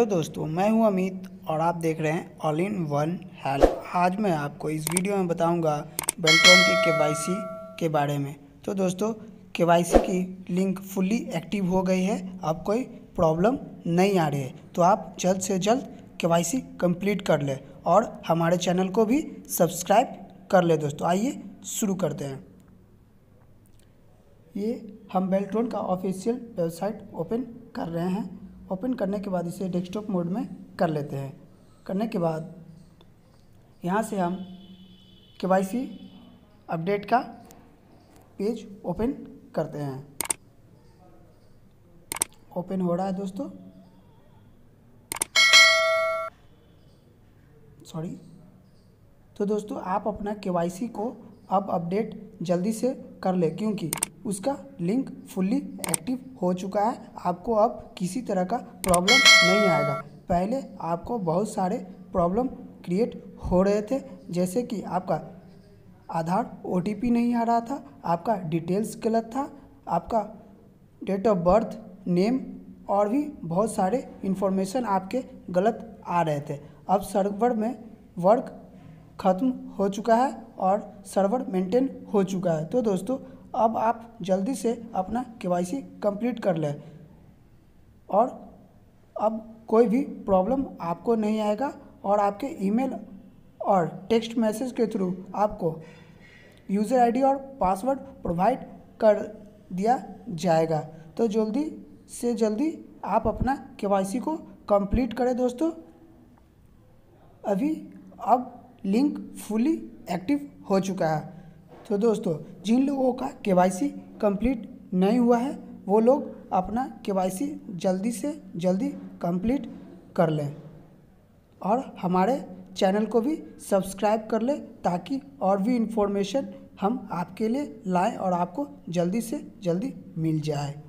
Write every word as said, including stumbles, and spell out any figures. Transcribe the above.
दोस्तों, मैं हूं अमित और आप देख रहे हैं ऑल इन वन हेल्प। आज मैं आपको इस वीडियो में बताऊंगा बेल्ट्रॉन की केवाईसी के बारे में। तो दोस्तों, केवाईसी की लिंक फुल्ली एक्टिव हो गई है, अब कोई प्रॉब्लम नहीं आ रही है। तो आप जल्द से जल्द केवाईसी कंप्लीट कर लें और हमारे चैनल को भी सब्सक्राइब कर ले। दोस्तों आइए शुरू करते हैं। ये हम बेल्ट्रॉन का ऑफिशियल वेबसाइट ओपन कर रहे हैं। ओपन करने के बाद इसे डेस्कटॉप मोड में कर लेते हैं। करने के बाद यहाँ से हम केवाईसी अपडेट का पेज ओपन करते हैं। ओपन हो रहा है दोस्तों, सॉरी। तो दोस्तों, आप अपना केवाईसी को अब अपडेट जल्दी से कर ले, क्योंकि उसका लिंक फुल्ली एक्टिव हो चुका है। आपको अब किसी तरह का प्रॉब्लम नहीं आएगा। पहले आपको बहुत सारे प्रॉब्लम क्रिएट हो रहे थे, जैसे कि आपका आधार ओटीपी नहीं आ रहा था, आपका डिटेल्स गलत था, आपका डेट ऑफ बर्थ, नेम और भी बहुत सारे इन्फॉर्मेशन आपके गलत आ रहे थे। अब सर्वर में वर्क ख़त्म हो चुका है और सर्वर मेंटेन हो चुका है। तो दोस्तों, अब आप जल्दी से अपना केवाईसी कंप्लीट कर लें और अब कोई भी प्रॉब्लम आपको नहीं आएगा और आपके ईमेल और टेक्स्ट मैसेज के थ्रू आपको यूज़र आईडी और पासवर्ड प्रोवाइड कर दिया जाएगा। तो जल्दी से जल्दी आप अपना केवाईसी को कंप्लीट करें दोस्तों। अभी अब लिंक फुली एक्टिव हो चुका है। तो दोस्तों, जिन लोगों का केवाईसी कंप्लीट नहीं हुआ है वो लोग अपना केवाईसी जल्दी से जल्दी कंप्लीट कर लें और हमारे चैनल को भी सब्सक्राइब कर लें, ताकि और भी इन्फॉर्मेशन हम आपके लिए लाएं और आपको जल्दी से जल्दी मिल जाए।